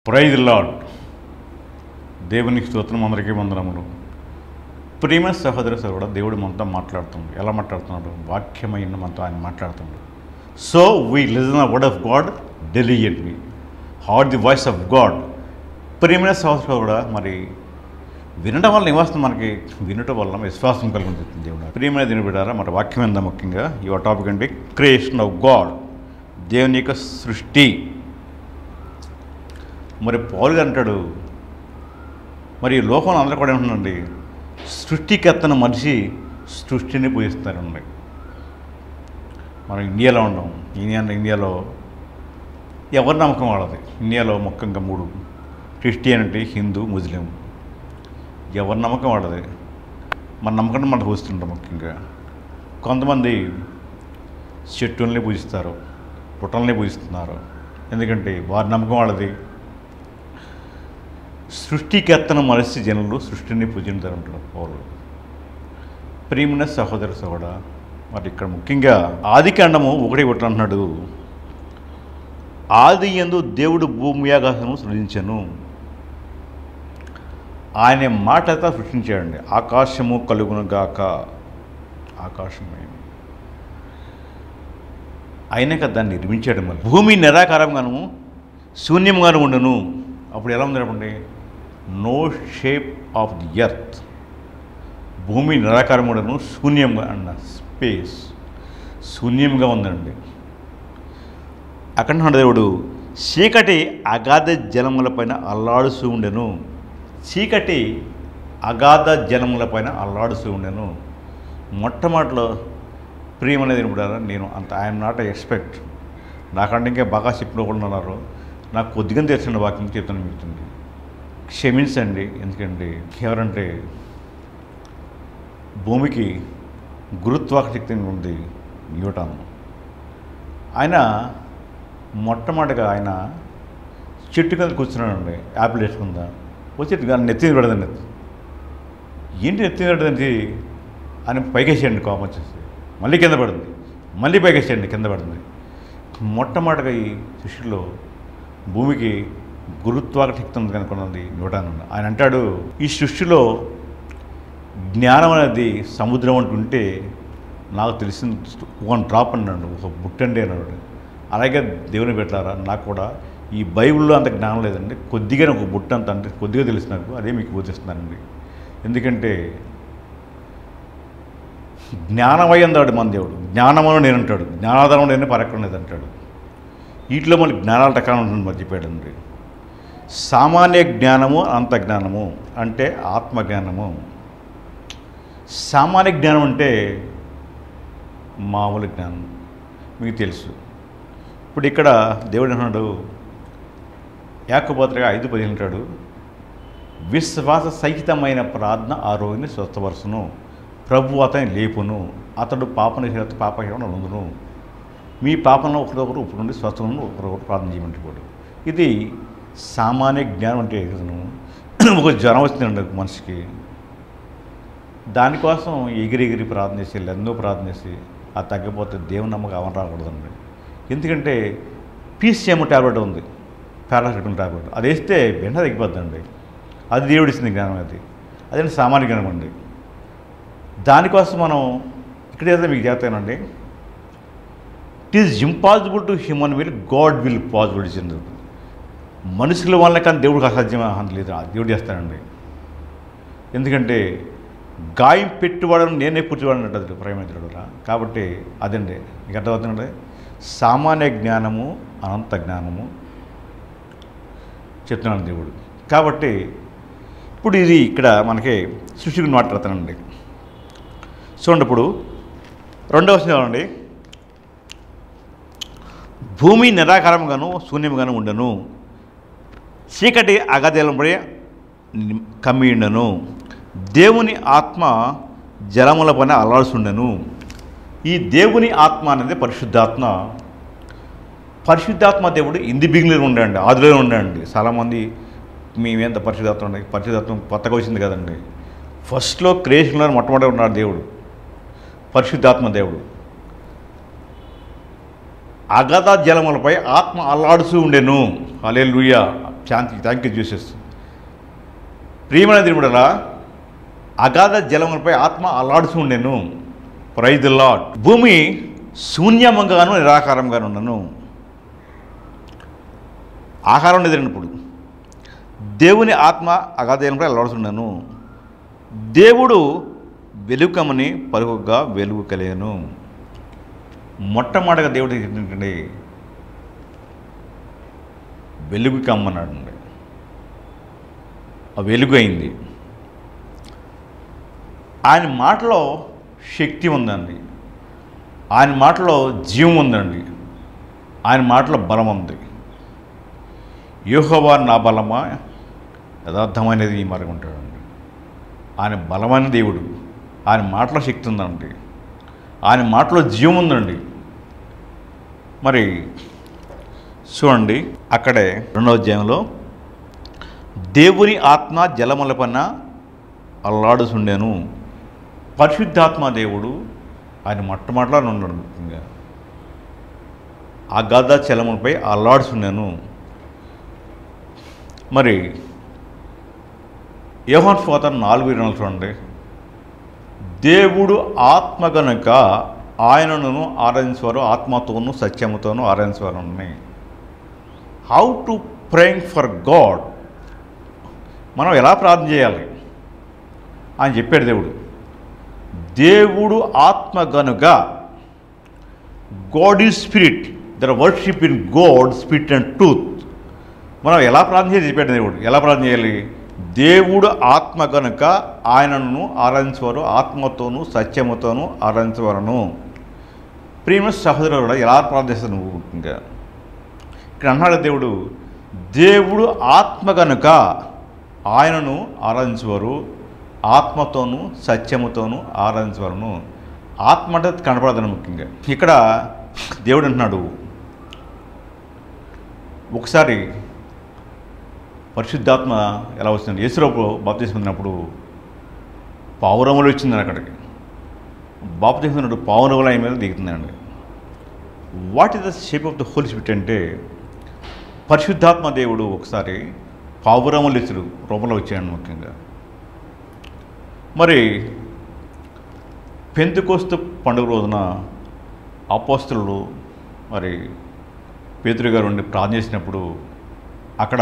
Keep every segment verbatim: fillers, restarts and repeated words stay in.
Praise lord. దేవునికి స్తోత్రం, అందరికీ వందనములు. ప్రియమైన సహోదర సహోదరుడా, దేవుడు మనతో మాట్లాడుతుంది. ఎలా మాట్లాడుతున్నాడు? వాక్యమైన మనతో ఆయన మాట్లాడుతున్నాడు. So we listen the word of God diligently, heard the voice of God. ప్రియమైన సహోదర సహోదరుడా, మరి వినడం వల్ల నివాసం మనకి వినటం వల్ల విశ్వాసం కలుగుతుంది. దేవుడు ప్రియమైన దీని బిడ్డారా, మరి వాక్యం ఎంత ముఖ్యంగా ఈ టాపిక్ అంటే క్రియేషన్ ఆఫ్ గాడ్, దేవుని యొక్క సృష్టి. మరి పౌలు గారు అంటాడు, మరి ఈ లోకంలో అందరూ కూడా ఏమంటుందండి, సృష్టికర్తను మనిషి సృష్టిని పూజిస్తారండి. మనం ఇండియాలో ఉన్నాం. ఇండియా ఇండియాలో ఎవరి నమ్మకం వాళ్ళది. ఇండియాలో ముఖ్యంగా మూడు: క్రిస్టియానిటీ, హిందూ, ముస్లిం. ఎవరి నమ్మకం వాళ్ళది. మన నమ్మకం మనం పూజిస్తుంటాం. ముఖ్యంగా కొంతమంది చెట్టుల్ని పూజిస్తారు, పుట్టల్ని పూజిస్తున్నారు. ఎందుకంటే వారి నమ్మకం వాళ్ళది. సృష్టికర్తను మరచి జనులు సృష్టిని పూజించారంటారు పౌరులు. ప్రియమైన సహోదర సహోదరుడా, మరి ఇక్కడ ముఖ్యంగా ఆది కాండము ఒకటి ఒకటి అంటున్నాడు, ఆది యందు దేవుడు భూమి ఆకాశము సృజించెను. ఆయన మాటతో సృష్టించాడండి. ఆకాశము కలుగును గాక, ఆకాశమే అయినాక దాన్ని నిర్మించాడు. మరి భూమి నిరాకారంగాను శూన్యంగాను ఉండను. అప్పుడు ఎలా ఉంది చెప్పండి? No shape of the earth. భూమి నిరాకారం ఉండను, శూన్యంగా అన్న స్పేస్ శూన్యంగా ఉందండి. అక్కడ దేవుడు చీకటి అగాధ జలములపైన అల్లాడుతూ ఉండెను. చీకటి అగాధ జలములపైన అల్లాడుతూ ఉండెను. మొట్టమొదటిలో ప్రియమనేది కూడా నేను అంత ఐఎమ్ నాట్ ఎక్స్పెక్ట్, నాకంటే ఇంకా బాగా చెప్పిన కూడా ఉన్నారు. నాకు కొద్దిగా తెలిసిన వాక్యం చెప్తాను మీకు. క్షమించండి. ఎందుకంటే ఎవరంటే భూమికి గురుత్వాకర్షణ ఉంది న్యూటన్. ఆయన మొట్టమొదటిగా ఆయన చెట్టు కింద కూర్చున్నాడండి. యాపిల్ వేసుకుందా వచ్చి నెత్తి పెడదండి. ఏంటి నెత్తి పెడదండి అని పైకేసేయండి. కోపం వచ్చేసి మళ్ళీ కింద పడుతుంది, మళ్ళీ పైకేసేయండి, కింద పడుతుంది. మొట్టమొదటిగా ఈ సృష్టిలో భూమికి గురుత్వాకర్షణ ఉంది కనుకున్నది న్యూటన్. ఆయన అంటాడు, ఈ సృష్టిలో జ్ఞానం అనేది సముద్రం అంటుంటే నాకు తెలిసిన వన్ డ్రాప్ అన్నాడు, ఒక బుట్టండి అన్నాడు. అలాగే దేవుని పెట్టారా, నాకు కూడా ఈ బైబిల్లో అంత జ్ఞానం లేదండి, కొద్దిగా ఒక బుట్ట అంత అంటే కొద్దిగా తెలిసి నాకు అదే మీకు బోధిస్తున్నానండి. ఎందుకంటే జ్ఞానమై అందాడు మన దేవుడు. జ్ఞానమని నేను అంటాడు, జ్ఞానాధారం నేను పరక్కలేదు అంటాడు. వీటిలో మళ్ళీ జ్ఞానాల రకాలు ఉంటుంది మరి చెప్పాడండి. సామాన్య జ్ఞానము, అనంత జ్ఞానము అంటే ఆత్మజ్ఞానము. సామాన్య జ్ఞానం అంటే మామూలు జ్ఞానం, మీకు తెలుసు. ఇప్పుడు ఇక్కడ దేవుడు అన్నాడు, యాకోబుపత్రిక ఐదు పదిహేను అంటాడు, విశ్వాస సహితమైన ప్రార్థన ఆ రోగిని స్వస్థపరచును, ప్రభు అతని లేపును, అతడు పాపని పాపహీనం ఉండును. మీ పాపంలో ఒకరొకరు ఇప్పుడు నుండి స్వస్థను ఒకరొకరు ప్రార్థన చేయమంటాడు. ఇది సామాన్య జ్ఞానం. అంటే ఒక జ్వరం వచ్చిందండి మనిషికి, దానికోసం ఎగిరి ఎగిరి ప్రార్థన చేసి ఎంతో ప్రార్థన చేసి అది తగ్గిపోతే దేవుని నమ్మకం అవన రాకూడదండి. ఎందుకంటే పీసీఎం ట్యాబ్లెట్ ఉంది, పారాసిటమాల్ ట్యాబ్లెట్, అది వేస్తే వెంటనే తగ్గిపోద్దండి. అది దేవుడు ఇచ్చింది జ్ఞానం. అది అదే సామాన్య జ్ఞానం అండి. దానికోసం మనం ఇక్కడ ఏదైతే మీకు చేస్తానండి, it is impossible to human will, God will possible చెందు. మనుషుల వల్ల కానీ దేవుడికి అసాధ్యం లేదు, దేవుడు చేస్తానండి. ఎందుకంటే గాయం పెట్టువాడని నేనే పుట్టివాడని అంటది ప్రేమించడు. కాబట్టి అదండి మీకు అర్థమవుతుందండి. సామాన్య జ్ఞానము, అనంత జ్ఞానము చెప్తున్నాను దేవుడు. కాబట్టి ఇప్పుడు ఇది ఇక్కడ మనకి సృష్టి గురించి మాట్లాడుతానండి. చూడండి, ఇప్పుడు రెండవ వచనం చూడండి, భూమి నిరాకారముగాను శూన్యముగాను ఉండను, చీకటి అగాధముపై కమ్మి ఉండను, దేవుని ఆత్మ జలముల పైన అల్లాడుచుండెను. ఈ దేవుని ఆత్మ అనేది పరిశుద్ధాత్మ. పరిశుద్ధాత్మ దేవుడు ఇంది బిగినర్ ఉండండి, ఆదిలో ఉండండి. చాలామంది మేమేంత పరిశుద్ధాత్మ ఉండే, పరిశుద్ధాత్మ కొత్తగా వచ్చింది కదండి. ఫస్ట్లో క్రియేషన్లో మొట్టమొదటి ఉన్నాడు దేవుడు, పరిశుద్ధాత్మ దేవుడు. అగాధ జలములపై ఆత్మ అల్లాడుతూ ఉండెను. హల్లెలూయా. శాంతి థ్యాంక్ యూ జీసస్. ప్రియమైన దేవుడలా అగాధ జలములపై ఆత్మ అల్లాడుతూ ఉండెను. Praise the Lord. భూమి శూన్యముగాను నిరాకారంగాను ఉన్నను. ఆహారం ఎదిరినప్పుడు దేవుని ఆత్మ అగాధ జలంపై అల్లాడుతున్నాను. దేవుడు వెలుకమని పలుకుగా వెలుగు కలిగను. మొట్టమొదటిగా దేవుడు ఏంటంటే వెలుగు కమ్మన్నాడు. ఆ వెలుగు అయింది. ఆయన మాటలో శక్తి ఉందండి. ఆయన మాటలో జీవం ఉందండి. ఆయన మాటలో బలం ఉంది. యెహోవా నా బలమా, యథార్థమైనది ఈ మార్గం ఉంటాడండి. ఆయన బలమైన దేవుడు. ఆయన మాటలో శక్తి ఉందండి. ఆయన మాటలో జీవం ఉందండి. మరి చూడండి, అక్కడే రెండవ అధ్యాయంలో దేవుని ఆత్మ జలముల పైన అల్లాడుచుండెను. పరిశుద్ధాత్మ దేవుడు ఆయన మొట్టమొదటిలో ఉన్నాడు. ముఖ్యంగా ఆ గద జలములపై అల్లాడుచుండెను. మరి యోహాను సువార్త నాలుగు ఇరవై నాలుగు చూడండి. దేవుడు ఆత్మ గనుక ఆయనను ఆరాధించేవారు ఆత్మతోనూ సత్యముతోనూ ఆరాధించేవారు. How to praying for God, మనం ఎలా ప్రార్థన చేయాలి అని చెప్పాడు దేవుడు. దేవుడు ఆత్మ గనుక, God is spirit, their worship in God spirit and truth. మనం ఎలా ప్రార్థన చేయాలి చెప్పాడు దేవుడు. ఎలా ప్రార్థన చేయాలి? దేవుడు ఆత్మ గనుక ఆయనను ఆరాధించేవారు ఆత్మతోనూ సత్యముతోనూ ఆరాధించేవారును. ప్రియమైన సహోదరుడు కూడా ఎలా ప్రార్థిస్తాను నువ్వు? ఇంకా ఇక్కడ అన్నాడు దేవుడు, దేవుడు ఆత్మ గనుక ఆయనను ఆరాధించేవారు ఆత్మతోనూ సత్యముతోనూ ఆరాధించేవారును. ఆత్మ అంటే కనపడదని ముఖ్యంగా ఇక్కడ దేవుడు అంటున్నాడు. ఒకసారి పరిశుద్ధాత్మ ఎలా వచ్చిందండి? యేసురావు బాప్తిసం పొందినప్పుడు పావురములు వచ్చిందని అక్కడికి. బాప్తిసం పొందినప్పుడు పావురములు ఆయన మీద దిగుతుందండి. What is the shape of the Holy Spirit అంటే పరిశుద్ధాత్మ దేవుడు ఒకసారి పావురములు ఇచ్చుడు రూపంలో వచ్చాయండి ముఖ్యంగా. మరి పెంతెకోస్తు పండుగ రోజున అపోస్తలులు మరి పేతురు గారు ఉండి ప్రార్థన చేసినప్పుడు అక్కడ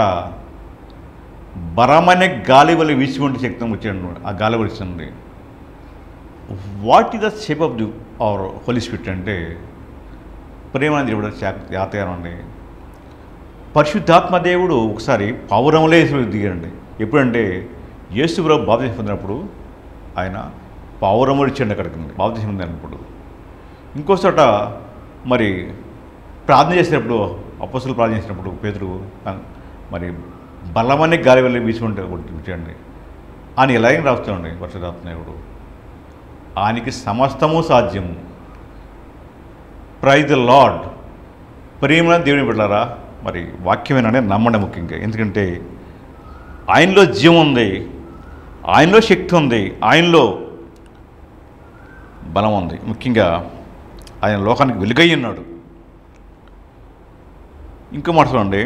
బరమనే గాలి వల్ల వీచుకుంటే శక్తి వచ్చాడు. ఆ గాలి వచ్చింది. What is the shape of the our Holy Spirit అంటే ప్రేమ దేవుడు జాతకారం అండి. పరిశుద్ధాత్మ దేవుడు ఒకసారి పావురములే దిగారండి. ఎప్పుడంటే యేసు ప్రభు బాప్తిసం పొందినప్పుడు ఆయన పావురములు ఇచ్చాడు అక్కడికి బాప్తిసం పొందినప్పుడు. ఇంకో చోట మరి ప్రార్థన చేసినప్పుడు అపోస్తలులు ప్రార్థన చేసినప్పుడు పేతురు మరి బలమని గాలి వెళ్ళి వీచుకుంటే వచ్చాడండి. ఆయన ఎలాగే రాస్తాడండి పరిశుద్ధాత్మ దేవుడు. ఆయనకి సమస్తము సాధ్యము. Praise the Lord. ప్రియమైన దేవుని బిడ్డలారా, మరి వాక్యమేననే నమ్మండి ముఖ్యంగా. ఎందుకంటే ఆయనలో జీవం ఉంది, ఆయనలో శక్తి ఉంది, ఆయనలో బలం ఉంది. ముఖ్యంగా ఆయన లోకానికి వెలుగై ఉన్నాడు. ఇంకో మాట చూడండి,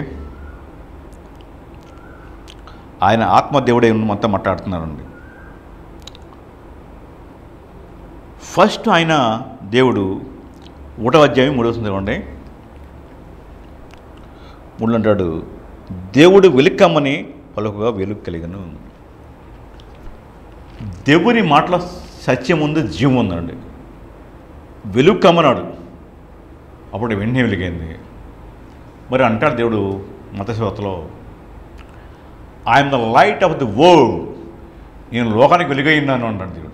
ఆయన ఆత్మదేవుడే అంతా మాట్లాడుతున్నారండి. ఫస్ట్ ఆయన దేవుడు ఒకటో అధ్యాయం మూడవ వచనం చూడండి. మూడు అంటాడు, దేవుడు వెలుకమ్మని పలుకుగా వెలుగు కలిగను. దేవుని మాటలో సత్యం ఉంది, జీవం ఉందండి. వెలుగు కమ్మనాడు, అప్పుడు వెంటనే వెలిగింది. మరి అంటాడు దేవుడు మతశివతలో, I'm the light of the world, నేను లోకానికి వెలుగై ఉన్నాను అంటాడు దేవుడు.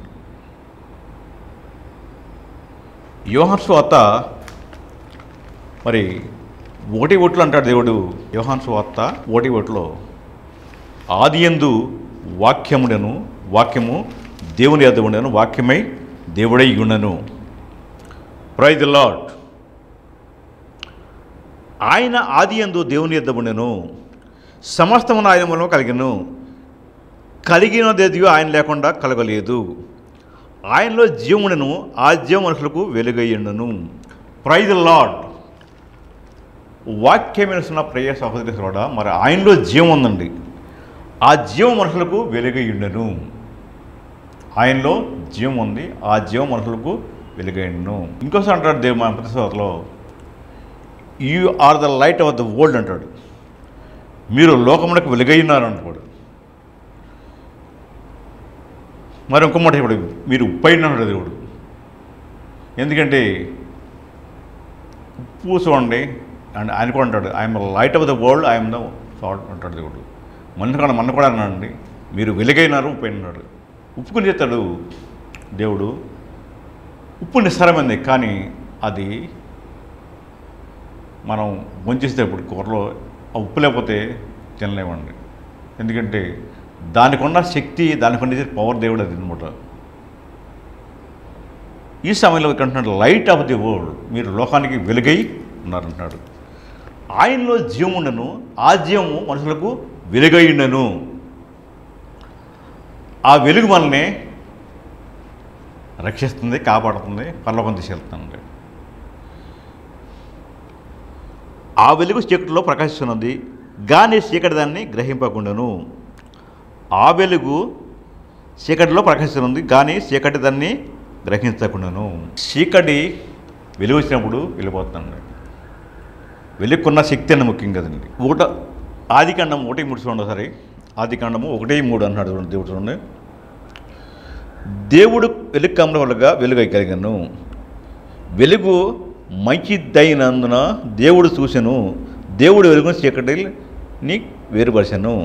యోహాను సువార్త మరి ఒకటి ఓట్లు అంటాడు దేవుడు. యోహాను సువార్త ఒకటి ఓట్లో, ఆదియందు వాక్యముడను, వాక్యము దేవుని యొద్ద ఉండెను, వాక్యమై దేవుడై ఉండెను. Praise the Lord. ఆయన ఆదియందు దేవుని యొద్ద ఉండెను, సమస్తమును ఆయన మూలము కలిగెను, కలిగినదేదియో ఆయన లేకుండా కలగలేదు. ఆయనలో జీవముండెను, ఆ జీవం మనుషులకు వెలుగయ్యుండును. Praise the lord. వాక్యం వినుస్తున్న ప్రియ సహోదరి కూడా మరి ఆయనలో జీవం ఉందండి. ఆ జీవం మనుషులకు వెలుగై ఉండెను. ఆయనలో జీవం ఉంది, ఆ జీవం మనుషులకు వెలుగై ఉండెను. ఇంకోసారి అంటాడు దేవు మన ప్రతిశోధలో, you are the light of the world అంటాడు. మీరు లోకమునకు వెలుగై ఉన్నారు అంటాడు. మరి ఇంకో మాట ఇప్పుడు మీరు ఉప్పు అయిన అంటాడు దేవుడు. ఎందుకంటే ఉప్పు చూడండి అండ్ ఆయన కూడా అంటాడు, I'm light of the world, I'm the salt అంటాడు దేవుడు. మన కూడా మన కూడా అన్నాడండి, మీరు వెలుగైనారు ఉప్పు అయినాడు. ఉప్పుకుని చేస్తాడు దేవుడు. ఉప్పు నిస్సారమైంది, కానీ అది మనం భోంచేస్తే ఇప్పుడు కూరలో ఆ ఉప్పు లేకపోతే తినలేమండి. ఎందుకంటే దానికి ఉన్న శక్తి, దానికి ఉన్న పవర్ దేవుడు అది అనమాట. ఈ సమయంలో ఇక్కడ అంటున్నాడు లైట్ ఆఫ్ ది వరల్డ్, మీరు లోకానికి వెలుగై ఉన్నారంటున్నాడు. ఆయనలో జీవం ఉండను, ఆ జీవము మనుషులకు వెలుగై ఉండను. ఆ వెలుగు మనల్ని రక్షిస్తుంది, కాపాడుతుంది, పరలోకం తీసుకెళ్తుంది. ఆ వెలుగు చీకటిలో ప్రకాశిస్తున్నది, కానీ చీకటి దాన్ని గ్రహింపకుండాను. ఆ వెలుగు చీకటిలో ప్రకాశిస్తున్నది, కానీ చీకటి దాన్ని గ్రహించకుండాను. చీకటి వెలుగు వచ్చినప్పుడు వెళ్ళిపోతుందండి. వెలుగుకున్న శక్తి అన్న ముఖ్యం కదండి. ఒకట ఆదికాండం ఒకటి మూడు చూడండి ఒకసారి. ఆదికాండము ఒకటి మూడు అన్నాడు చూడండి. దేవుడు చూడండి, దేవుడు వెలుగు కమ్మడం వల్లగా వెలుగై కలిగను. వెలుగు మంచిదైనందున దేవుడు చూసెను, దేవుడు వెలుగును చీకటిని వేరుపరిచెను.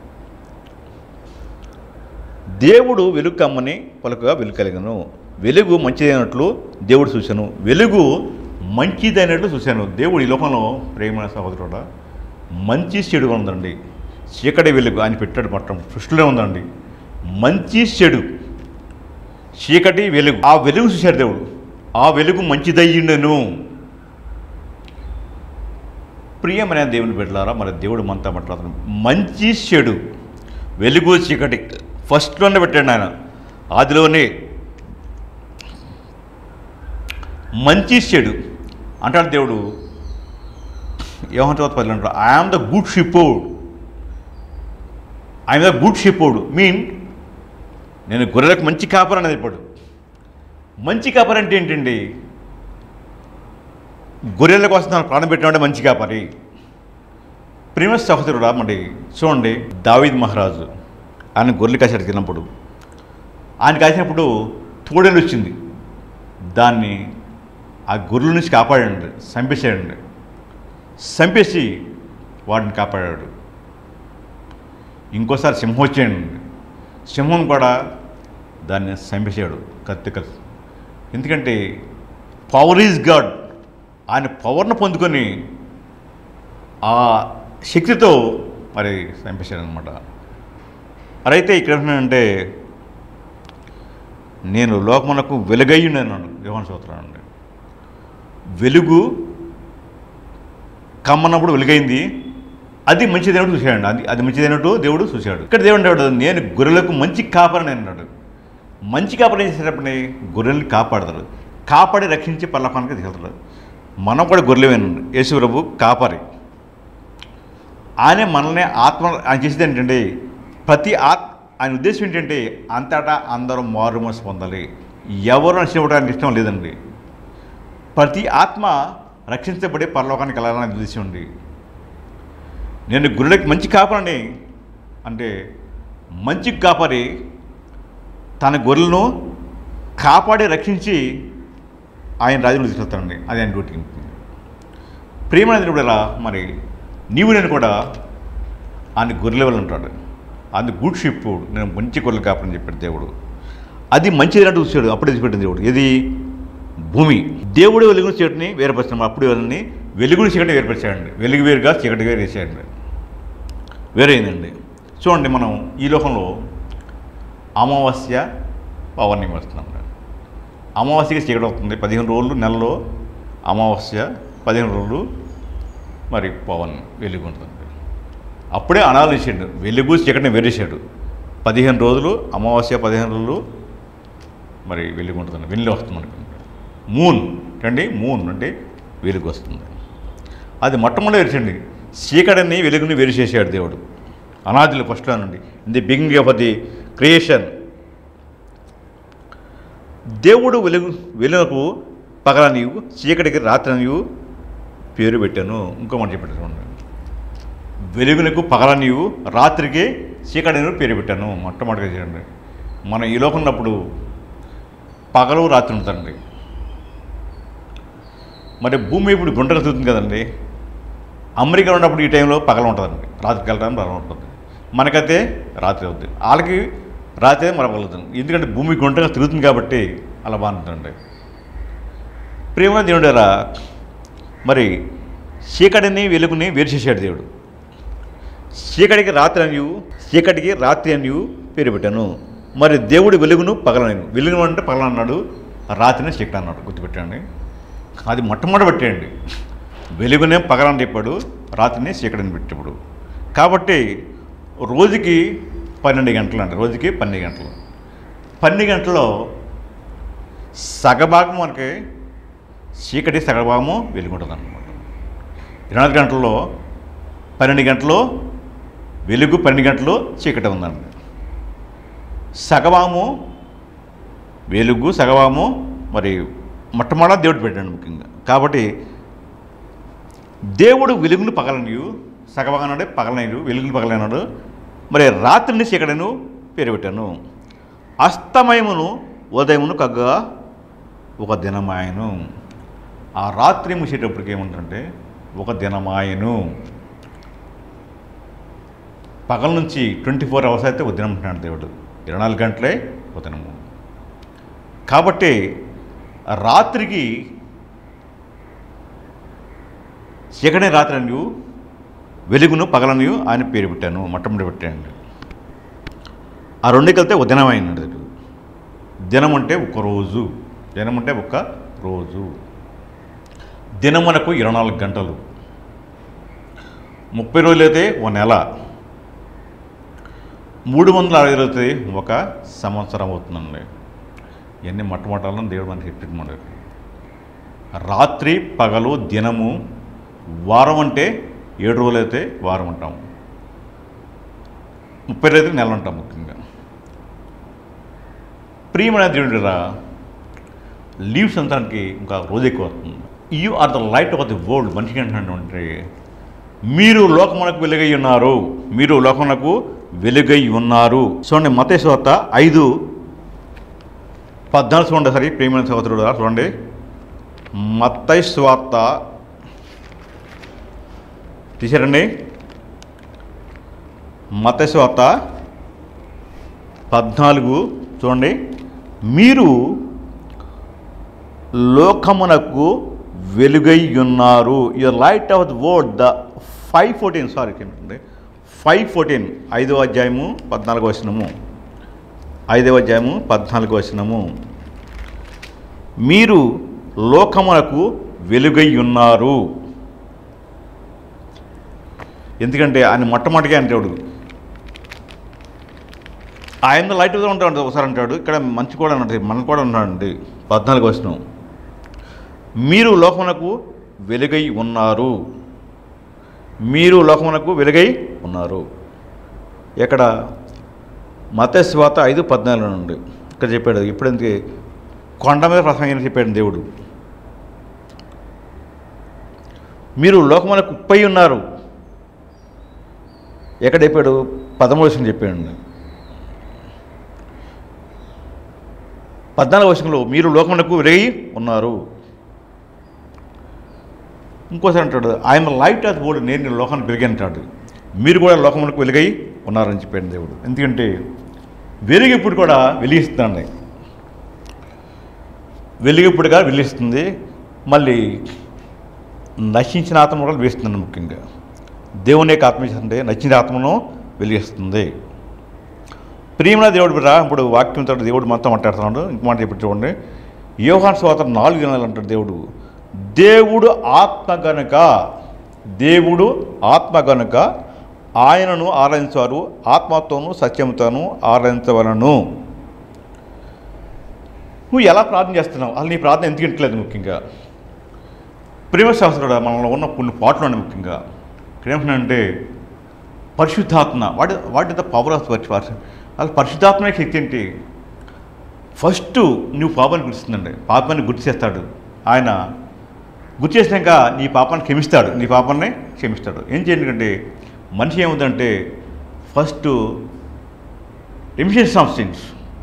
దేవుడు వెలుగు కమ్మని పలుకగా వెలుగు కలిగను. వెలుగు మంచిదైనట్లు దేవుడు చూశాను, వెలుగు మంచిదైనట్లు చూశాను. దేవుడు ఈ లోకంలో ప్రేమ సహోదరుడు మంచి చెడు ఉందండి. చీకటి వెలుగు ఆయన పెట్టాడు, మొత్తం సృష్టిలో ఉందండి. మంచి చెడు, చీకటి వెలుగు, ఆ వెలుగు చూశాడు దేవుడు. ఆ వెలుగు మంచిదయ్యిండెను. ప్రియమైన దేవుని బిడ్డలారా, మరి దేవుడు మనతో మాట్లాడుతున్నాడు. మంచి చెడు, వెలుగు చీకటి ఫస్ట్లోనే పెట్టాడు ఆయన. ఆదిలోనే మంచి చెడు అంటాడు దేవుడు. యోహాను పదిలో అంటాడు, I am the good shepherd, I'm the good shepherd mean నేను గొర్రెలకు మంచి కాపరి అనేది చెప్పాడు. మంచి కాపరి అంటే ఏంటండి? గొర్రెల కోసం తను ప్రాణం పెట్టినవాడే మంచి కాపరి. ప్రేమ సహోదరుడా, మరి చూడండి, దావీద్ మహారాజు ఆయన గొర్రెలు కాసాడు తిన్నప్పుడు, ఆయన కాసినప్పుడు తోడేలు వచ్చింది. దాన్ని ఆ గొర్రెల నుంచి కాపాడండి, చంపేసాడండి. చంపేసి వాడిని కాపాడాడు. ఇంకోసారి సింహం వచ్చాడండి, సింహం కూడా దాన్ని చంపేసాడు కత్తి కలిసి. ఎందుకంటే పవర్ ఈజ్ గాడ్, ఆయన పవర్ను పొందుకొని ఆ శక్తితో మరి చంపేశాడు అనమాట. మరి అయితే ఇక్కడ ఏమంటున్నానంటే, నేను లోకమునకు వెలుగయ్యున్నాను యోహాను స్తోత్రానండి. వెలుగు కమ్మన్నప్పుడు వెలుగైంది, అది మంచిదైనట్టు చూశాడు. అది అది మంచిదైనట్టు దేవుడు చూశాడు. ఇక్కడ దేవుడు అంటాడు, నేను గొర్రెలకు మంచి కాపరని అన్నాడు. మంచి కాపరి ఏం చేసేటప్పుడు గొర్రెల్ని కాపాడతాడు, కాపాడి రక్షించి పరలోకానికి తీసుకెళ్తాడు. మనం కూడా గొర్రెలేనండి. యేసు ప్రభు కాపరి. ఆయన మనల్ని ఆత్మ ఆయన చేసేది ఏంటంటే, ప్రతి ఆత్ ఆయన ఉద్దేశం ఏంటంటే అంతటా అందరూ మారు మనసు పొందాలి. ఎవరు నశించడానికి ఇష్టం లేదండి. ప్రతి ఆత్మ రక్షించబడి పరలోకానికి వెళ్ళాలని ఉద్దేశం ఉంది. నేను గొర్రెలకు మంచి కాపరిని అంటే, మంచి కాపరి తన గొర్రెలను కాపాడి రక్షించి ఆయన రాజ్యంలో తీసుకెళ్తానండి. అది ఆయన డ్యూటీ. ప్రియమైన దేవుడు ఎలా మరి నీవు నేను కూడా ఆయన గొర్రెలు ఉంటాడు. అది గుడ్ షెపర్డ్, నేను మంచి గొర్రెలు కాపని చెప్పాడు దేవుడు. అది మంచిదైనట్టు చూశాడు. అప్పుడే చూపెట్టింది దేవుడు. ఇది భూమి. దేవుడు వెలుగుని చీకటిని వేరుపరిచాడు. అప్పుడు వెళ్ళని వెలుగుని చీకటిని వేరుపరిచాడండి. వెలుగు వేరుగా చీకటి వేరు వేసాడండి, వేరైందండి. చూడండి, మనం ఈ లోకంలో అమావాస్య పౌర్ణమి వస్తున్నాం. అమావాస్యకి చీకటి అవుతుంది. పదిహేను రోజులు నెలలో అమావాస్య, పదిహేను రోజులు మరి పౌర్ణమి వెలుగు ఉంటుంది. అప్పుడే అనాలు వేసాడు, వెలుగు చీకటిని వేరేసాడు. పదిహేను రోజులు అమావాస్య, పదిహేను రోజులు మరి వెలుగు ఉంటుంది, వెలుగు వస్తుంది అనుకుంటాడు. మూన్ అండి, మూన్ అంటే వెలుగు వస్తుంది. అది మొట్టమొదటి వేర్చండి. చీకటిని వెలుగుని వేరు చేశాడు దేవుడు అనాదిలో ఫస్ట్లో నుండి. In the beginning of the creation. దేవుడు వెలుగు వెలుగుకు పగలనియు చీకటికి రాత్రనియు పేరు పెట్టాను. ఇంకో మాట చెప్పాను, వెలుగునకు పగలనియు రాత్రికి చీకటిని పేరు పెట్టాను. మొట్టమొదటిగా చేయండి. మనం ఈ లోకం ఉన్నప్పుడు పగలు రాత్రి ఉంటుందండి. మరి భూమి ఇప్పుడు గుంటగా తిరుగుతుంది కదండి. అమెరికా ఉన్నప్పుడు ఈ టైంలో పగలు ఉంటుందండి, రాత్రికి వెళ్ళడానికి పగలు ఉంటుంది. మనకైతే రాత్రి అవుతుంది, వాళ్ళకి రాత్రి మరపగలుగుతుంది. ఎందుకంటే భూమి గుంటగా తిరుగుతుంది కాబట్టి అలా బాగుంటుందండి. ప్రేమ దేవుడారా, మరి చీకటిని వెలుగుని వేరు చేశాడు దేవుడు. చీకటికి రాత్రి అనియు చీకటికి రాత్రి అనియు పేరు పెట్టాను. మరి దేవుడు వెలుగును పగలను, వెలుగు అంటే పగలన్నాడు, రాత్రిని చీకటి అన్నాడు. గుర్తుపెట్టండి, అది మొట్టమొదటి పెట్టేయండి. వెలుగునే పగలని చెప్పాడు, రాత్రిని చీకటిని పెట్టాడు. కాబట్టి రోజుకి పన్నెండు గంటలు అండి, రోజుకి పన్నెండు గంటలు. పన్నెండు గంటల్లో సగభాగం మనకి చీకటి, సగభాగము వెలుగుంటుంది అన్నమాట. ఇరవై నాలుగు గంటల్లో పన్నెండు గంటలు వెలుగు, పన్నెండు గంటలు చీకటి ఉందండి. సగభాగము వెలుగు, సగభాగము మరి మొట్టమొదటి దేవుడు పెట్టాడు ముఖ్యంగా. కాబట్టి దేవుడు వెలుగును పగలనియు, సగభాగం అంటే పగలనడు, వెలుగును పగలనాడు. మరి రాత్రిని చీకటిను పేరు పెట్టాను. అస్తమయమును ఉదయమును కగ్గ ఒక దినమాయను. ఆ రాత్రి ముసేటప్పటికి ఏముంటుందంటే ఒక దినమాయను. పగల నుంచి ట్వంటీ ఫోర్ అవర్స్ అయితే ఒక దినం ఉంటున్నాడు దేవుడు, ఇరవై నాలుగు గంటలే ఒక దినము. కాబట్టి రాత్రికి చీకటి రాత్రి అనియు వెలుగును పగలనియు ఆయన పేరు పెట్టాను, మొట్టమొదటి పెట్టాను. ఆ రెండుకి వెళ్తే ఒక దినం అయినాడు. దినం అంటే ఒక రోజు, దినం అంటే ఒక రోజు. దినం మనకు ఇరవై నాలుగు గంటలు, ముప్పై రోజులు అయితే ఒక నెల, మూడు వందల అరవై రోజులు అయితే ఒక సంవత్సరం అవుతుందండి. ఇవన్నీ మొట్టమొదటి దేవుడు మనకి చెప్పింది. రాత్రి పగలు దినము, వారం అంటే ఏడు రోజులు అయితే వారం అంటాము, ముప్పై రోజులు అయితే నెల అంటాం ముఖ్యంగా. ప్రియమైన దేవుడురా, లీవ్స్ అంతానికి ఇంకా రోజు ఎక్కువ వస్తుంది. You are the light of the world. మనిషికి ఏంటంటే మీరు లోకమునకు వెలుగై ఉన్నారు, మీరు లోకమునకు వెలుగై ఉన్నారు. చూడండి మత్తయి సువార్త ఐదు పద్నాలుగు చూడండి. సరే ప్రియమైన సహోదరుడు చూడండి, మత్తయి సువార్త తీసారండి. మత్తయి సువార్త పద్నాలుగు చూడండి, మీరు లోకమునకు వెలుగై ఉన్నారు. Your light of the world. The five fourteen sorry ఏంటంటే ఫైవ్ ఫోర్టీన్ ఐదవ అధ్యాయము పద్నాలుగు వచనము, ఐదవ అధ్యాయము పద్నాలుగు వచనము, మీరు లోకమునకు వెలుగై ఉన్నారు. ఎందుకంటే ఆయన మొట్టమొదటిగా అంటాడు, ఆయన లైట్గా ఉంటాడు ఒకసారి అంటాడు. ఇక్కడ మంచి కూడా అంటాడు, మన కూడా ఉన్నాడండి. పద్నాలుగు వచనం, మీరు లోకమునకు వెలుగై ఉన్నారు, మీరు లోకమునకు వెలుగై ఉన్నారు. ఇక్కడ మత్తయి సువార్త ఐదు పద్నాలుగు నుండి ఇక్కడ చెప్పాడు. ఇప్పుడు ఎందుకు కొండ మీద ప్రసంగం చెప్పాడు దేవుడు, మీరు లోకమునకు ఉప్పై ఉన్నారు. ఎక్కడ చెప్పాడు? పదమూడు వచనం చెప్పాడు. పద్నాలుగు వచనంలో మీరు లోకమునకు వెలుగై ఉన్నారు. ఇంకోసారి అంటాడు, ఆయన లైట్ ఆఫ్ ది వరల్డ్, నేను లోకానికి వెలుగై అంటాడు. మీరు కూడా లోకమునకు వెలుగై ఉన్నారని చెప్పాడు దేవుడు. ఎందుకంటే వెలుగు ఇప్పుడు కూడా వెలిగిస్తుందండి, వెలుగు ఇప్పుడుగా వెలిగిస్తుంది. మళ్ళీ నశించిన ఆత్మ కూడా వెలిగిస్తుంది. ముఖ్యంగా దేవుని యొక్క ఆత్మ అంటే నచ్చిన ఆత్మను వెలిగిస్తుంది. ప్రియమైన దేవుడు బిడ్డ, ఇప్పుడు వాక్యంతో దేవుడు మొత్తం మాట్లాడుతున్నాడు. ఇంక మాట చెప్పి చూడండి, యోహాను సువార్త నాలుగు దినాలు అంటాడు దేవుడు, దేవుడు ఆత్మ గనుక, దేవుడు ఆత్మ గనుక ఆయనను ఆరాధించేవారు ఆత్మతోనూ సత్యంతోనూ ఆరాధించవలను. నువ్వు ఎలా ప్రార్థన చేస్తున్నావు? అసలు నీ ప్రార్థన ఎందుకు ఇంటలేదు? ముఖ్యంగా ప్రేమ శాస్త్రుడు మనలో ఉన్న కొన్ని పాటలు ఉన్నాయి. ముఖ్యంగా ఇక్కడ ఏమంటున్నాడంటే పరిశుద్ధాత్మ, వాటి వాటి ద పవర్ ఆఫ్ పరిశుద్ధాత్మ. అసలు పరిశుద్ధాత్మ శక్తి ఏంటి? ఫస్ట్ నువ్వు పాపాన్ని గుర్తిస్తుందండి, పాపాన్ని గుర్తు చేస్తాడు ఆయన. గుర్తు చేసినాక నీ పాపాన్ని క్షమిస్తాడు, నీ పాపాన్ని క్షమిస్తాడు. ఏం చేయండి అంటే మనిషి ఏముందంటే ఫస్ట్ రిమిషన్స్ ఆఫ్ సిన్స్.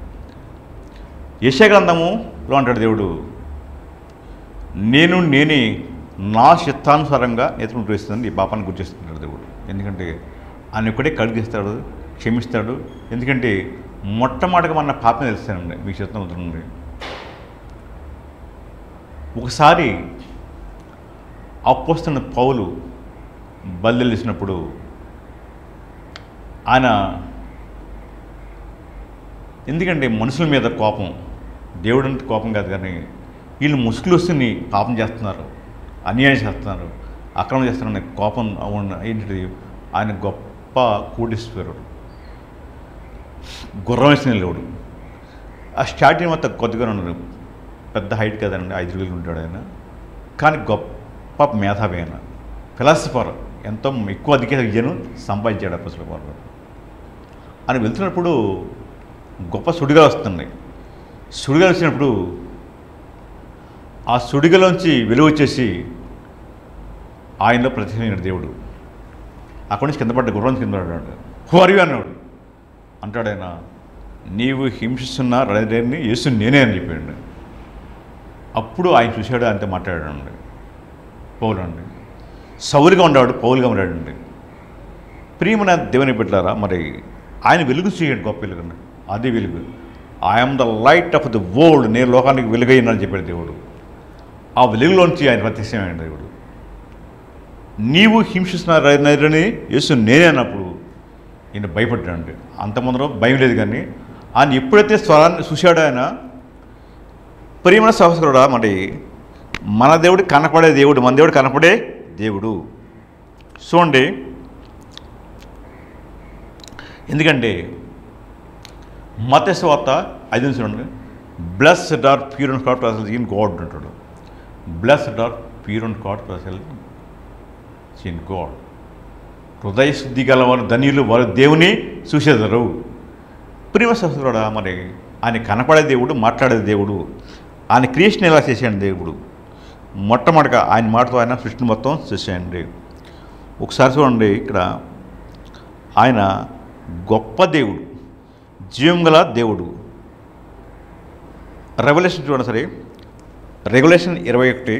యెషయా గ్రంథములో అంటాడు దేవుడు, నేను నేనే నా చిత్తానుసారంగా నేతను ప్రవేశిస్తాను, ఈ పాపాన్ని గుర్తు చేస్తున్నాడు దేవుడు. ఎందుకంటే ఆయన ఒక్కడే కడిగిస్తాడు, క్షమిస్తాడు. ఎందుకంటే మొట్టమొదటిగా మన పాపం తెలుస్తానండి, మీకు చిత్తం అవుతుంది. ఒకసారి అపోస్తలుడైన పౌలు బయలుదేరినప్పుడు ఆయన, ఎందుకంటే మనుషుల మీద కోపం, దేవుడు అంటే కోపం కాదు, కానీ వీళ్ళు ముసుగులు వస్తుని పాపం చేస్తున్నారు, అన్యాయం చేస్తున్నారు, అక్రమం చేస్తున్నారు, కోపం ఏంటిది. ఆయన గొప్ప కోటీశ్వరుడు, గుర్రం వేసిన లేవుడు. ఆ స్టార్టింగ్ మొత్తం కొద్దిగా ఉన్నాడు, పెద్ద హైట్ కదండి, ఐదు వేలు ఉంటాడు ఆయన. కానీ గొప్ప మేధావి ఆయన, ఫిలాసఫర్, ఎంతో ఎక్కువ అధిక విద్యను సంపాదించాడు అప్పసల వారు. ఆయన వెళ్తున్నప్పుడు గొప్ప సుడిగాలు వస్తుంది. సుడిగాలు వచ్చినప్పుడు ఆ సుడిగలోంచి వెలుగు వచ్చేసి ఆయనలో ప్రత్యక్షమైన దేవుడు అక్కడి నుంచి కింద పడ్డ గుర్రం కింద పడ్డాడు. హువరియు అన్నాడు. అంటాడు ఆయన, నీవు హింసిస్తున్న రైతుని యేసు నేనే అని చెప్పాడు. అప్పుడు ఆయన చూశాడు, ఆయనతో మాట్లాడాడండి. పౌలు అండి సౌలుగా ఉన్నాడు, పౌలుగా ఉన్నాడండి. ప్రియమైన దేవుని బిడ్డలారా, మరి ఆయన వెలుగు చేయండి, గొప్ప వెలుగు. అదే వెలుగు. I'm the light of the world, నేను లోకానికి వెలుగైనని చెప్పాడు దేవుడు. ఆ వెలుగులోంచి ఆయన ప్రత్యక్షమైన దేవుడు. నీవు హింసిస్తున్న రైతుని యేసు నేనే అన్నప్పుడు ఈయన భయపడ్డాడు. అంత ముందర భయం లేదు, కానీ ఆయన ఎప్పుడైతే స్వరాన్ని చూశాడో ఆయన, ప్రియమైన సహోదరుడా, మరి మన దేవుడు కనపడే దేవుడు, మన దేవుడు కనపడే దేవుడు. చూడండి, ఎందుకంటే మత్తయి సువార్త ఐదు నుంచి చూడండి, blessed are pure and heart in God అంటాడు. Blessed are pure and heart in God. హృదయ శుద్ధి గల వారు ధన్యులు, వారు దేవుని చూసేదరు. ప్రియమ సహోదరుడా, మరి ఆయన కనపడే దేవుడు, మాట్లాడే దేవుడు. ఆయన క్రియేషన్ ఎలా చేసేయండి దేవుడు. మొట్టమొదటిగా ఆయన మాటతో ఆయన సృష్టిని మొత్తం చేసేయండి. ఒకసారి చూడండి, ఇక్కడ ఆయన గొప్ప దేవుడు, జీవం గల దేవుడు. రెవల్యూషన్ చూడండి సరే, రెగ్యులేషన్ ఇరవై ఒకటి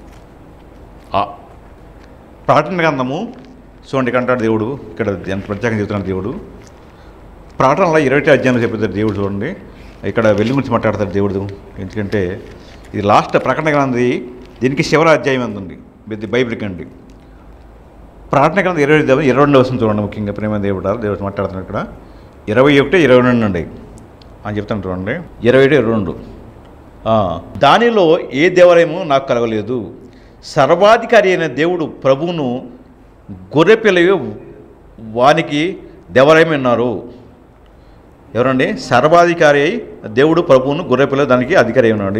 ప్రకటన గ్రంథము చూడండి. ఇక్కడ అంటాడు దేవుడు, ఇక్కడ ఎంత ప్రత్యేకంగా చెబుతున్నాడు దేవుడు. ప్రకటనలో ఇరవై ఒకటి అధ్యాయంలో చెప్తాడు దేవుడు. చూడండి, ఇక్కడ వెలుగు గురించి మాట్లాడతాడు దేవుడు. ఎందుకంటే ఇది లాస్ట్ ప్రకటన గ్రంథం, దీనికి చివరి అధ్యాయం ఎంత ఉంది బైబిల్కి అండి. ప్రకటన గ్రంథం ఇరవై ఇరవై రెండు వస్తుంది చూడండి. ముఖ్యంగా ప్రేమ దేవుడు దేవుడు మాట్లాడుతున్నాడు ఇక్కడ. ఇరవై ఒకటి ఇరవై రెండు అండి అని చెప్తాను చూడండి. ఇరవై ఒకటి ఇరవై రెండు దానిలో ఏ దేవాలయము నాకు కలగలేదు. సర్వాధికారి అయిన దేవుడు ప్రభువును గొర్రెపిల్ల వానికి దేవాలయం ఉన్నారు. ఎవరండి? సర్వాధికారి అయి దేవుడు ప్రభువును గొర్రెపిల్ల దానికి అధికారి ఉన్నాడు.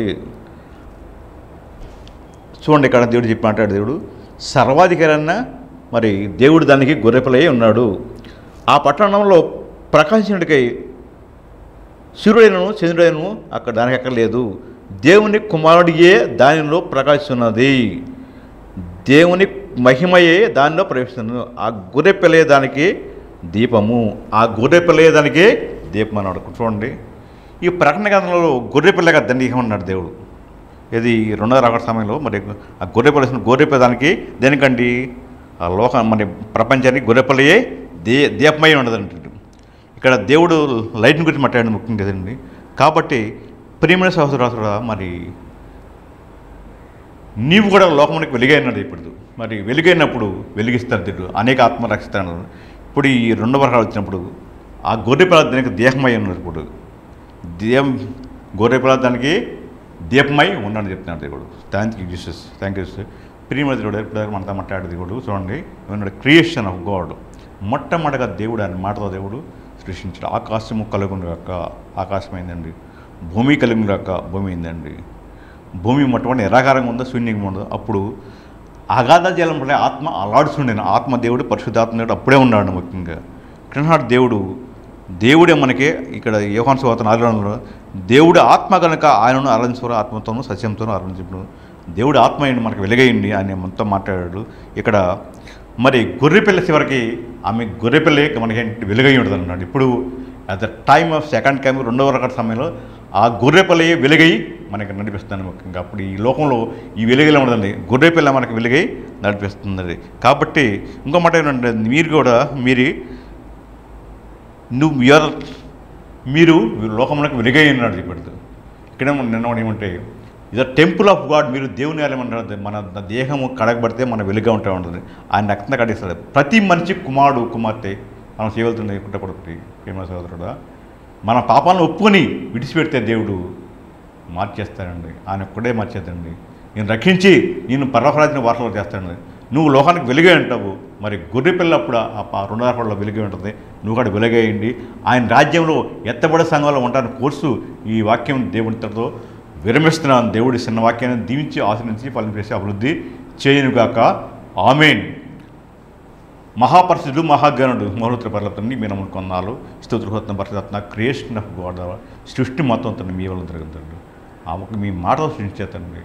చూడండి, ఇక్కడ దేవుడు చెప్పి మాట్లాడు. దేవుడు సర్వాధికారి అన్న మరి దేవుడు దానికి గొర్రెపిల్ల అయి ఉన్నాడు. ఆ పట్టణంలో ప్రకాశించుడికై సూర్యుడైనను చంద్రుడైనను అక్కడ దానికి అక్కడ లేదు. దేవుని కుమారుడియే దానిలో ప్రకాశిస్తున్నది. దేవుని మహిమయే దానిలో ప్రవేశిస్తున్నది. ఆ గొర్రె పిల్లే దానికి దీపము. ఆ గొర్రె పిల్లే దానికి దీపం అన్నాడు. చూడండి, ఈ ప్రకటన గ్రంథంలో గొర్రె పిల్లగా దండిగా ఉన్నాడు దేవుడు. ఇది రెండవ రాకడ సమయంలో మరి ఆ గొర్రె పిల్ల గొర్రె పిల్ల దానికి దేనికండి? ఆ లోక మరి ప్రపంచానికి గొర్రె పిల్లయే దే దీపమై ఉండదు అంటే ఇక్కడ దేవుడు లైట్ని గురించి మాట్లాడండి ముఖ్యం కదండి. కాబట్టి ప్రియమైన సహోదరుడా, మరి నీవు కూడా లోకమునికి వెలుగైనాడు. ఇప్పుడు మరి వెలుగైనప్పుడు వెలిగిస్తాడు దేవుడు, అనేక ఆత్మ రక్షిస్తాడు. ఇప్పుడు ఈ రెండు వర్గాలు వచ్చినప్పుడు ఆ గొర్రె పిల్ల దానికి దీపమై ఉన్నాడు. ఇప్పుడు దీపం గొర్రె పిల్ల దానికి దీపమై ఉన్నాడు చెప్తున్నాడు దేవుడు. Thank you Jesus, thank you Jesus. ప్రియమైన దేవుడు ఇప్పుడు మనతో మాట్లాడే దేవుడు. చూడండి, ఏమన్నాడు? Creation of God. మొట్టమొదటిగా దేవుడు అని మాటతో దేవుడు సృష్టించాడు. ఆకాశము కలుగును గాక ఆకాశమైందండి, భూమి కలుగును గాక భూమి అయిందండి. భూమి మొట్టమొదటి నిరాకారంగా ఉందో శూన్యంగా ఉండదో అప్పుడు అగాధ జలం పడే ఆత్మ అలాడుతుండే ఆత్మ దేవుడు పరిశుద్ధాత్మ దేవుడు అప్పుడే ఉన్నాడు ముఖ్యంగా. కృష్ణాడు దేవుడు దేవుడే మనకి ఇక్కడ యోహాను సువార్త నాలుగులో దేవుడు ఆత్మ కనుక ఆయనను ఆరాధించుకోరు, ఆత్మతోనూ సత్యంతోనూ ఆరాధించు. దేవుడు ఆత్మ అయ్యండి మనకు వెలుగయ్యండి ఆయన మొత్తం మాట్లాడాడు. ఇక్కడ మరి గొర్రెపిల్ల చివరికి ఆమె గొర్రెపిల్లే మనకి వెలుగై ఉంటుంది అన్నాడు. ఇప్పుడు at the time of second came రెండవ రకం సమయంలో ఆ గొర్రెపిల్లయే వెలుగై మనకి నడిపిస్తుంది ముఖ్యంగా. అప్పుడు ఈ లోకంలో ఈ వెలుగులో ఉండదండి, గొర్రెపిల్ల మనకి వెలుగై నడిపిస్తుంది. కాబట్టి ఇంకో మాట ఏంటంటే మీరు కూడా మీరు నువ్వు యువర్ మీరు లోకంలోకి వెలుగై ఉన్నాడు ఇప్పుడు. ఇక్కడ నిన్న ఏమంటే ఇది టెంపుల్ ఆఫ్ గాడ్, మీరు దేవుని ఆలయం అంటారు. మన దేహము కడగబడితే మన వెలుగా ఉంటా ఉంటుంది, ఆయన రక్తం కడిగిస్తాడు. ప్రతి మనిషి కుమారుడు కుమార్తె మనం చేయవలసింది కుట్టకూడదు ప్రేమ సోదరుడా. మన పాపాలను ఒప్పుకొని విడిచిపెడితే దేవుడు మార్చేస్తాడండి, ఆయన ఒక్కడే మార్చేద్దండి. నేను రక్షించి నేను పర్వరాజ్యం వారసులు చేస్తాడండి. నువ్వు లోకానికి వెలుగే అంటావు, మరి గొర్రె పిల్లప్పుడు ఆ రుణార్పడలో వెలుగే ఉంటుంది, నువ్వు కూడా వెలుగేయండి. ఆయన రాజ్యంలో ఎత్తబడే సంఘంలో ఉంటాను కోర్సు ఈ వాక్యం దేవునితో విరమిస్తున్నాను. దేవుడి చిన్న వాక్యాన్ని దీవించి ఆశ్రయించి ఫలం చేసి అభివృద్ధి చేయనుగాక. ఆమేన్. మహాపరిశుద్ధుడు మహాగణుడు మహోన్నత పర్వతాన్ని మీరు నమ్ముకున్న కొన్నాళ్ళు స్తోత్రహోత్న పరిశుద్ధాత్మ క్రియేషన్ ఆఫ్ గాడ్ సృష్టి మొత్తం తండ్రి మీ వల్ల జరుగుతుంది. ఆమెకు మీ మాటలు సృష్టించేతండి.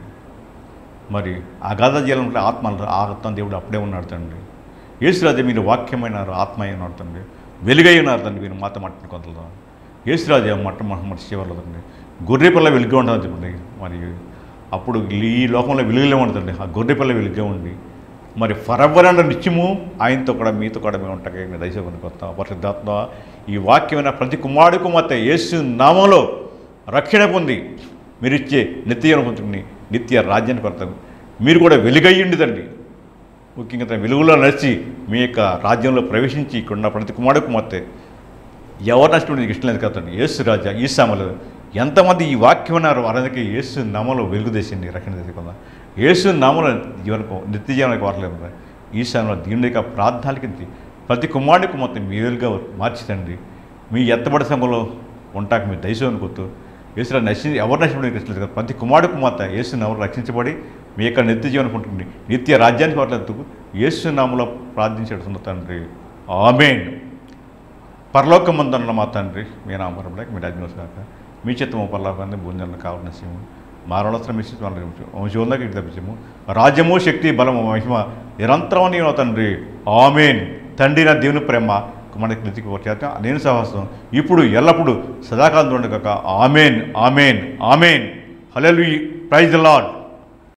మరి అగాధ జీలంలో ఆత్మ ఆత్మ దేవుడు అప్పుడే ఉన్నాడు తండ్రి. యేసురాజు మీరు వాక్యమైనారు, ఆత్మ అయినారు తండ్రి, వెలుగై ఉన్నారు తండ్రి. మీరు మాత మట్టిని కొంతలో యేసురాజు మట్ట మట్టి చివరిలో తండ్రి గొర్రె పిల్ల వెలుగుగా ఉంటుంది చెప్పండి. మరి అప్పుడు ఈ లోకంలో వెలుగులే ఉంటుందండి, ఆ గొర్రె పిల్ల వెలుగుగా ఉండి మరి ఫరవరన్న నిత్యము ఆయనతో కూడా మీతో కూడా మేము ఉంటాయి. దయచేసి కొత్త పరిశుద్ధాత్మ ఈ వాక్యమైన ప్రతి కుమారుడు కుమార్తె యేసు నామంలో రక్షణ పొంది మీరు ఇచ్చే నిత్య పొందుకుని నిత్య రాజ్యాన్ని కొడతాం. మీరు కూడా వెలుగయ్యండి తండ్రి. ముఖ్యంగా తన వెలుగులో నడిచి మీ యొక్క రాజ్యంలో ప్రవేశించి ఇక్కడున్న ప్రతి కుమారుడు కుమార్తె ఎవరు నష్టం నీకు ఇష్టం లేదు కదండి. యేసు రాజా ఈ సామలు ఎంతమంది ఈ వాక్యం ఉన్నారు వారందరికీ యేసు నామంలో వెలుగు తెచ్చింది, రక్షణ తెచ్చుకుందాం. యేసు నామంలో జీవనకు నిత్య జీవనానికి వారలేదు. ఈ సమయంలో దీని యొక్క ప్రార్థనలకి ప్రతి కుమారుడికి మొత్తం మేలుగా మార్చితండి. మీ ఎత్తబడి సంఘంలో ఉంటాక మీరు దయచేసి కొత్తు యేసు నశి ఎవరు నశించడం ఇష్టం లేదు. ప్రతి కుమారుడికి మొత్తం యేసు నామంలో రక్షించబడి మీ యొక్క నిత్య జీవనం ఉంటుంది, నిత్య రాజ్యానికి వారలేదు. యేసు నామంలో ప్రార్థించేస్తుంది తండ్రి. ఆమేన్. పరలోకమందున్న మా తండ్రి మీ నామపరంలో మీ రాజ్యం కాక మీ చిత్తము పరలోకాన్ని భూంజలను కావాలని సీము మారణస్త్రం ఇచ్చి వంశంలోకి ఇటు తప్పించము. రాజ్యము శక్తి బలము మహిమ నిరంతరం నేను తండ్రి. ఆమేన్. తండ్రి నా దేవుని ప్రేమ మనకి నితికి వచ్చేత నేను సహస్రం ఇప్పుడు ఎల్లప్పుడూ సదాకాలం ఉండగాక. ఆమేన్ ఆమేన్ ఆమేన్. హల్లెలూయా. Praise the lord.